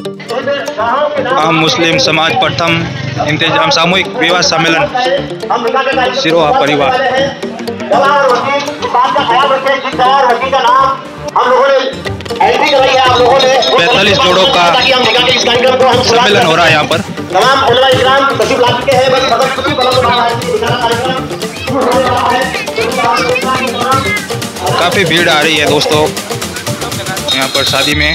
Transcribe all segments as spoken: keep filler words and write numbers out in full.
आम मुस्लिम समाज प्रथम इंतजाम सामूहिक विवाह सम्मेलन सिरोहा परिवार। पैंतालीस जोड़ों का सम्मेलन हो रहा है यहाँ पर। काफी भीड़ आ रही है दोस्तों यहाँ पर शादी में।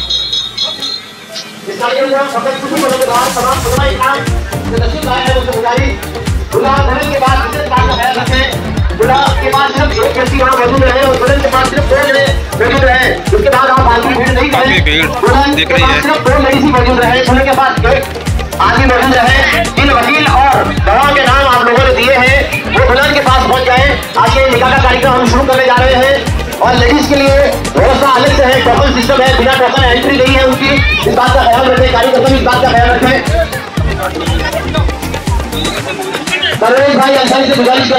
काफी भीड़ दिख रही है। आदमी मौजूद रहे। जिन वकील और गवाह के नाम आप लोगों ने दिए हैं वो दुल्हन के पास पहुंच जाए। आज ये निकाह का कार्यक्रम हम शुरू करने जा रहे हैं और लेडीज के लिए व्यवस्था अलग से है, टोकन सिस्टम है, बिना टोकन एंट्री नहीं है उनकी। इस बात का ख्याल रखें, कार्यकर्ता इस बात का ख्याल रखें। परवेज भाई अंसारी से गुजारिश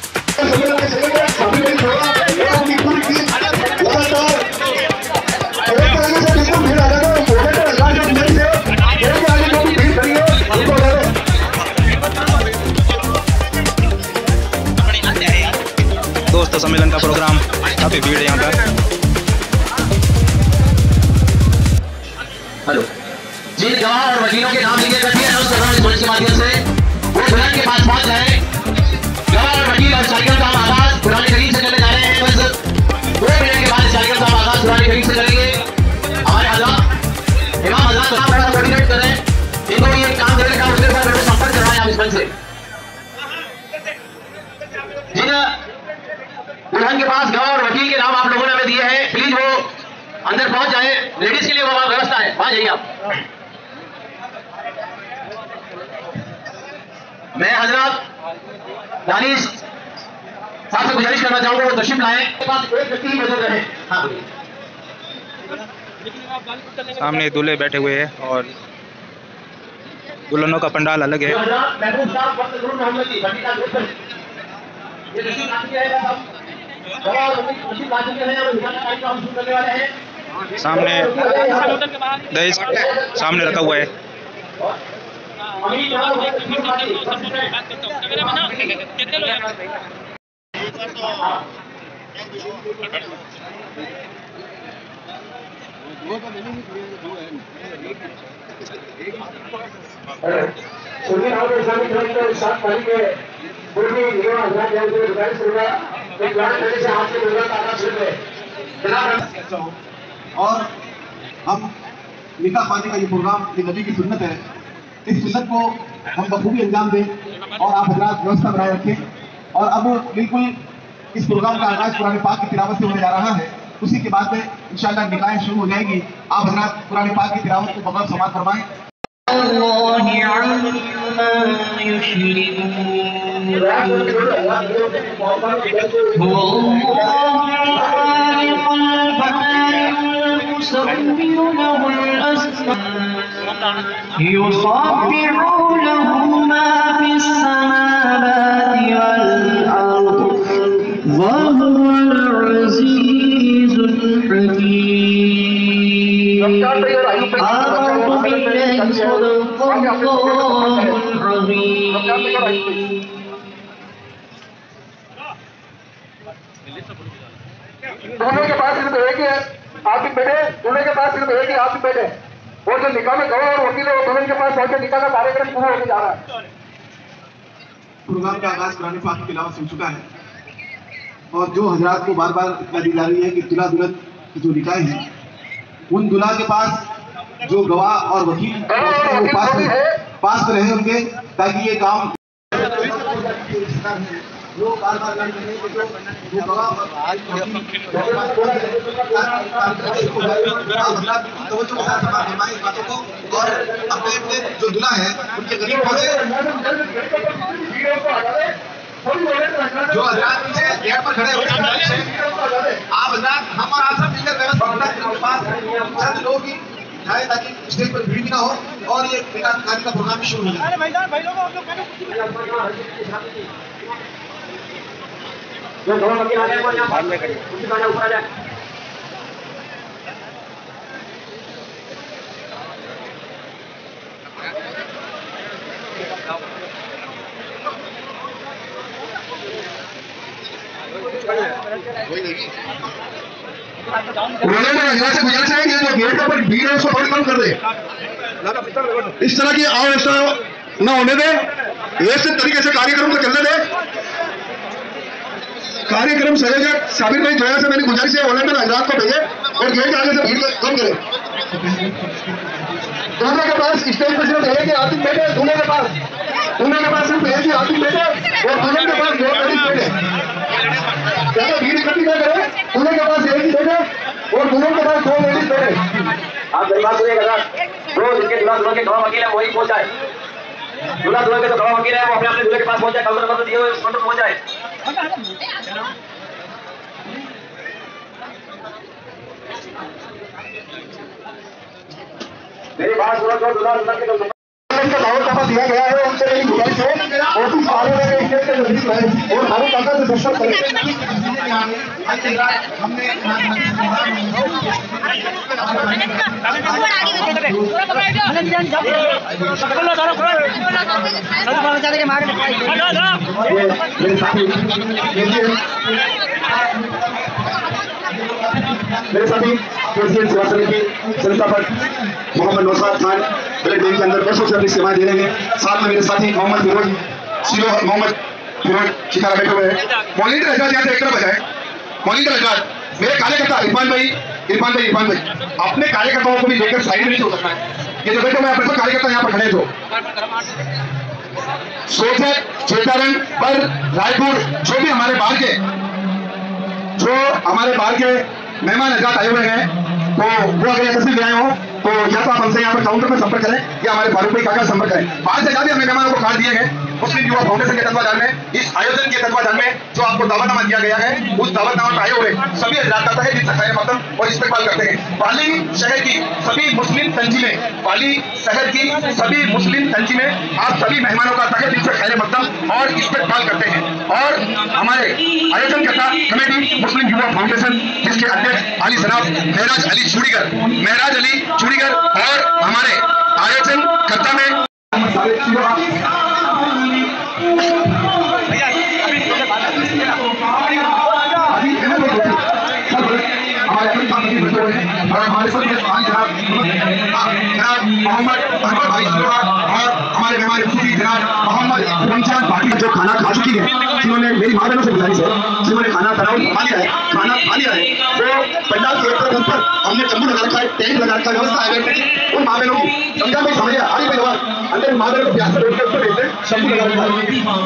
दोस्तों सम्मेलन का प्रोग्राम काफी भीड़ है यहाँ पर। हेलो जी, गवाह और वकीलों के नाम लिखे रखिए के माध्यम से वो दुल्हन के पास पहुंच जाए। गवाह और वकील और कार्यक्रम का आगाज पुराने करीब से करने जा रहे हैं। बस दो मिनट के बाद कार्यक्रम का आगाज पुराने करीब से करेंगे। हमारे हजरात इमाम हजरात काम बड़ा कोऑर्डिनेट करें, इनको ये काम देने का उसके बाद संपर्क करवाएं आप इस मंच से। जिन दुल्हन के पास गवाह और वकील के नाम आप लोगों ने हमें दिए हैं, प्लीज वो अंदर पहुंच जाए। लेडीज के लिए वो व्यवस्था है, वहां जाइए आप। मैं हजरत दानिश साहब से गुजारिश करना चाहूंगा वो तशरीफ लाएं। के पास एक व्यक्ति ही मौजूद रहे। हाँ सामने दूल्हे बैठे हुए हैं और दुल्हनों का पंडाल अलग है। सामने दहेज सामने रखा हुआ है। और हम निकाह पाने का ये प्रोग्राम ये नबी की सुन्नत है, इस सुन्नत को हम बखूबी अंजाम दें और आप हजरात व्यवस्था बनाए रखें। और अब बिल्कुल इस प्रोग्राम का आगाज कुरान पाक की तिलावत से होने जा रहा है। उसी के बाद में इंशाअल्लाह निकाहें शुरू हो जाएगी। आप हजरात कुरान पाक की तिलावत को बगैर समाप्त फरमाएं। दोनों के पास सिर्फ एक ही है, आप भी बैठे। दोनों के पास सिर्फ एक ही, आप भी बैठे। और जो निकाह में गवाह और वकील है वो दोनों के पास पहुंचे। निकाह का कार्यक्रम पूरा होने जा रहा है। प्रोग्राम का आगाज कुरान पाक की तिलावत से हो चुका है और जो हजरात को बार बार इत्तला दी जा रही है कि दुल्हा दुल्हन की जो निकाह है उन दुल्हा के पास जो गवाह और वकील वो पास में पास में रहे उनके, ताकि ये काम जो बार बार जो गवाह बातों को और अपने अपने जो दुल्हा है उनके करीब पहुंचे। जो हजरात पीछे गेट पर खड़े हुए आप हजरात हम और आप सब मिलकर व्यवस्था के पास चंद लोग ही जाए ताकि स्टेज पर भीड़ ना हो और ये कार्य का प्रोग्राम भी शुरू हो जाए। उन्होंने महिला से गुजारिश है कि जो गेट पर भीड़ है उसको थोड़ी कम कर दे। इस तरह की अव्यवस्था न होने दे, ऐसे तरीके से कार्यक्रम को चलने दे। कार्यक्रम संयोजक साबिर भाई जोया से मेरी गुजारिश है वॉलंटियर हजरात को भेजे और गेट के आगे से भीड़ कम करे। दूल्हे के पास स्टेज पर सिर्फ एक ही आदमी बैठे, दूल्हे के पास दूल्हे के पास सिर्फ एक ही आदमी बैठे और दुल्हन के पास दो आदमी बैठे। ज्यादा भीड़ इकट्ठी न करे, दूल्हे के पास एक ही बैठे और दुल्हन के पास दो लेडीज बैठे। आप मेरी बात सुनिएगा सर, जो जिसके दूल्हा दुल्हन के गवाह वकील है वही पहुंचाए। दूल्हा दुल्हन के जो गवाह वकील है वो अपने अपने दूल्हे के पास पहुंचाए, काउंटर नंबर दिए हुए उस काउंटर पहुंचाए। मेरी बात सुनो, जो दूल्हा दुल्हन के जो दावत नामा दिया गया है उनसे मेरी गुजारिश है ऑफिस वालों ने स्टेज के नजदीक है और हमारे काका से दर्शन करें। मेरे साथी मेरे साथी केसीएन सेवा समिति संस्थापक मोहम्मद नौशाद खान ब्लड बैंक के अंदर वर्षों से अपनी सेवाएं दे रहे हैं। साथ में मेरे साथी मोहम्मद फिरोज सीरो मोहम्मद फिरोज शिकारा बैठे हुए हैं। मॉनिटर हजरात यहाँ से एक तरफ बजाए। मॉनिटर हजरात मेरे कार्यकर्ता इरफान भाई इरफान भाई इरफान भाई अपने कार्यकर्ताओं को भी लेकर साइड में नहीं हो सकता है। ये जो बैठे हुए अपने सब कार्यकर्ता यहाँ पर खड़े थे सोचत चेतारन पर रायपुर जो भी हमारे बाहर के जो हमारे बाहर के मेहमान हजरात आए हुए हैं तो वो अगर यहाँ तस्वीर ले आए हो तो या तो आप हमसे यहाँ पर काउंटर पर संपर्क करें या हमारे फारूक भाई काका संपर्क करें। बाहर से जाते हमें मेहमानों को कार्ड दिए गए मुस्लिम युवा फाउंडेशन के तत्वाधान में इस आयोजन के तत्वाधान में जो आपको दावतनामा दिया गया है उस दावतनामा पर आए हुए सभी हजरात आता है जिनसे खैर मकदम और इस्तेमाल करते हैं। पाली शहर की सभी मुस्लिम तंजीमें पाली शहर की सभी मुस्लिम तंजीमें आप सभी मेहमानों का तहे दिल से खैर मकदम और इस्तेमाल करते हैं। और हमारे आयोजनकर्ता कमेटी मुस्लिम युवा फाउंडेशन जिसके अध्यक्ष अली जनाब महराज अली चूड़ीगर महराज अली चूड़ीगर और हमारे आयोजन कर्ता में हमारे मोहम्मद अहमद भाई और हमारे मेहमान जनाब मोहम्मद रमजान पाटिल जो खाना खा चुकी है जिन्होंने मेरी माँ बहनों से गुजारिश है जिन्होंने खाना तनाव खा लिया है खाना खा लिया है तो पंडाल के एक तरफ पर हमने तंबू लगा रखा है टेंट लगा रखा है व्यवस्था है उन माँ बहनों की रमजान भाई समझिए आगे भाई जवाब अंदर माँ बहनों को प्यास से बैठ कर देते तंबू लगा रखा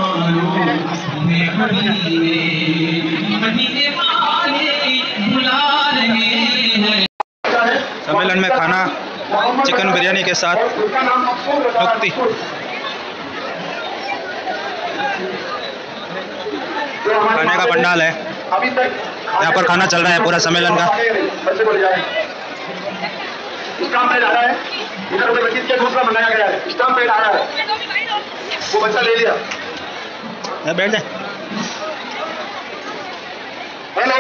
है। सम्मेलन में खाना चिकन बिरयानी के साथ नुक्ती खाने का पंडाल है। यहाँ पर खाना चल रहा है पूरा सम्मेलन का। स्टाम्प पैड आ रहा है इधर उधर बच्चे के दूसरा मंगाया गया है स्टाम्प पैड आ रहा है वो बच्चा ले लिया। बैठ जाए। हेलो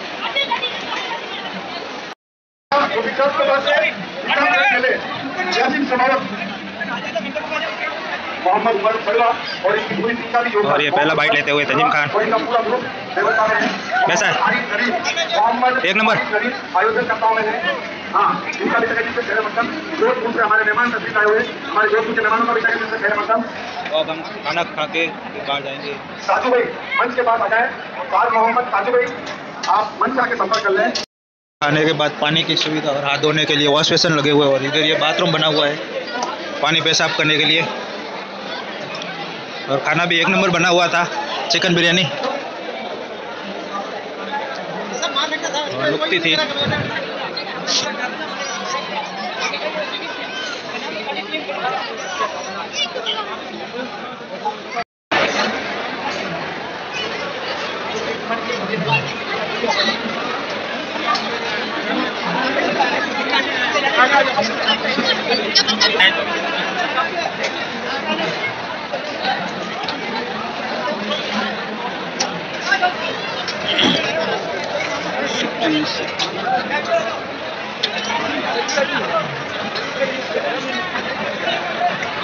मोहम्मद उमर फड़वा और इसकी पूरी टीम का भी योगदान। और ये पहला बाइट लेते हुए तजीम खान कैसा है एक नंबर आयोजनकर्ताओं में है। हाँ इनका भी तकलीफ से खैर मकदम जोधपुर से हमारे मेहमान तस्वीर आए हुए हमारे जोधपुर के मेहमानों का भी तकलीफ से खैर मकदम। अब हम खाना खा के बाहर जाएंगे। साजू भाई मंच के पास आ जाए फार मोहम्मद साजू भाई आप मंच आके संपर्क कर लें। खाने के बाद पानी की सुविधा और हाथ धोने के लिए वॉश बेसिन लगे हुए और इधर ये बाथरूम बना हुआ है पानी पेशाब करने के लिए। और खाना भी एक नंबर बना हुआ था चिकन बिरयानी और लुकती थी।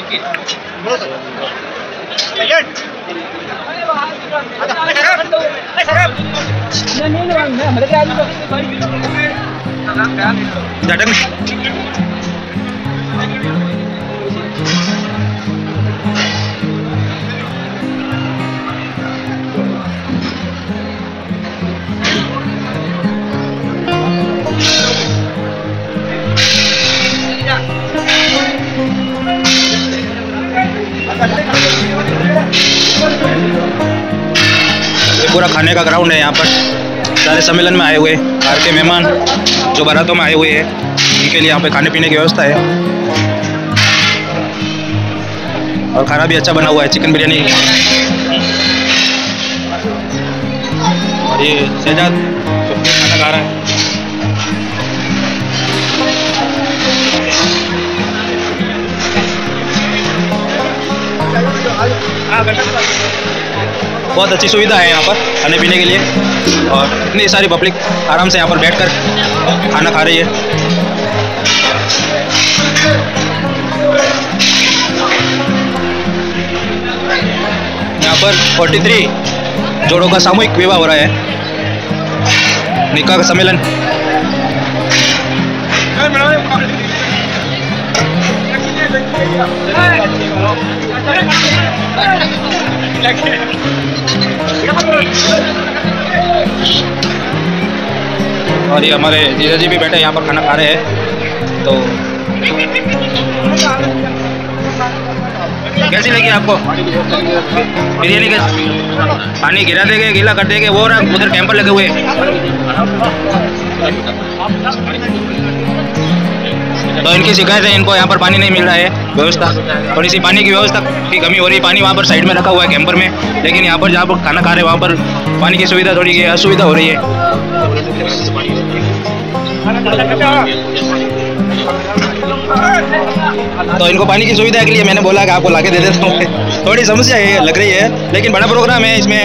झटक पूरा खाने का ग्राउंड है यहाँ पर। सारे सम्मेलन में आए हुए बाहर के मेहमान जो बारातों में आए हुए हैं, उनके लिए यहाँ पे खाने पीने की व्यवस्था है और खाना भी अच्छा बना हुआ है। चिकन बिरयानी और ये शहजाद खाना खा रहा है। बहुत अच्छी सुविधा है यहाँ पर खाने पीने के लिए और इतनी सारी पब्लिक आराम से यहाँ पर बैठकर खाना खा रही है। यहाँ पर तैंतालीस जोड़ों का सामूहिक विवाह हो रहा है, निकाह का सम्मेलन। और ये हमारे जीजा जी भी बैठे यहाँ पर खाना खा रहे हैं। तो कैसी लगी आपको बिरयानी? कैसी? पानी गिरा देंगे, गीला कर देंगे वो, और उधर कैंपर लगे हुए हैं। तो इनकी शिकायत है, इनको यहाँ पर पानी नहीं मिल रहा है। व्यवस्था थोड़ी सी पानी की व्यवस्था की कमी हो रही है। पानी वहाँ पर साइड में रखा हुआ है कैंपर में, लेकिन यहाँ पर जहाँ पर खाना खा रहे हैं वहाँ पर पानी की सुविधा थोड़ी की असुविधा हो रही है। तो इनको पानी की सुविधा के लिए मैंने बोला कि आपको लाके दे देता हूँ। थोड़ी समस्या है लग रही है, लेकिन बड़ा प्रोग्राम है इसमें,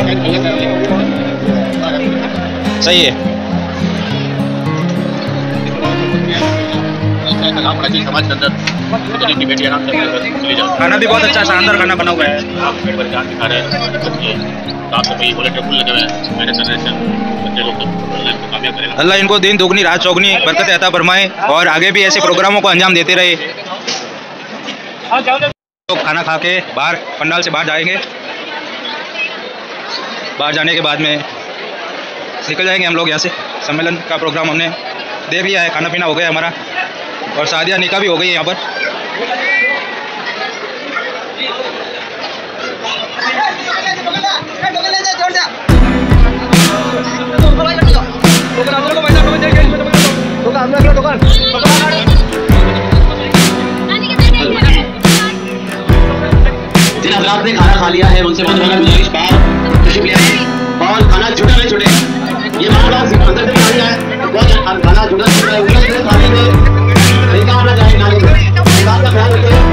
सही है। समाज के अंदर खाना भी बहुत अच्छा शानदार खाना बना हुआ है। अल्लाह इनको दिन दुगनी रात चौगनी बरकत अता फरमाए और आगे भी ऐसे प्रोग्रामों को अंजाम देते रहे। तो खाना खा के बाहर पंडाल से बाहर जाएंगे। बाहर जाने के बाद में निकल जाएंगे हम लोग यहाँ से। सम्मेलन का प्रोग्राम हमने देख लिया है, खाना पीना हो गया हमारा और शादियाँ निकाह भी हो गई है यहाँ पर। जिन हजरात ने खाना खा लिया है उनसे बहुत बड़ा गुजारिश और खाना छूटा नहीं छूटे। ये मामला अंदर से खाना है, बहुत खाना छूटा छूटा है, खाने में आना चाहिए। का ख्याल रखें।